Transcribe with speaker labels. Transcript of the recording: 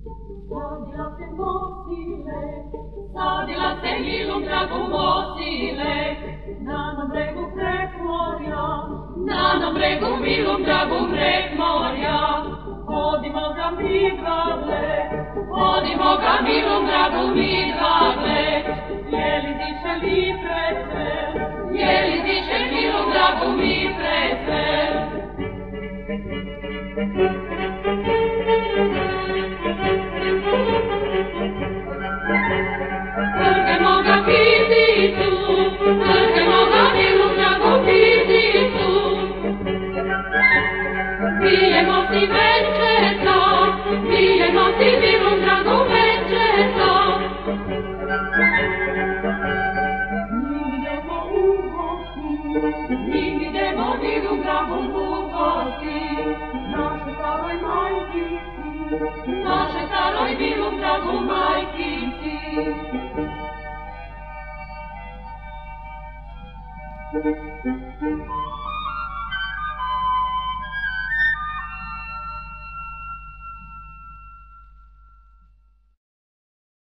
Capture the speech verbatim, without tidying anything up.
Speaker 1: Sadila se mosile, sadila se milom dragu mosile, na nam bregu prek morja, na nam bregu milom dragu prek morja. Hodimo ga mi dvagle, hodimo ga milom dragu mi dvagle, jeli diše li presel, jeli diše milom dragu mi presel. Trgemo ga pidicu, trgemo ga milom dragu pidicu, pijemo si večeca, pijemo si milom dragu večeca. Idemo u gosti, idemo milom dragu u gosti, naše staroj majkici, naše staroj milom dragu majkici. Thank you.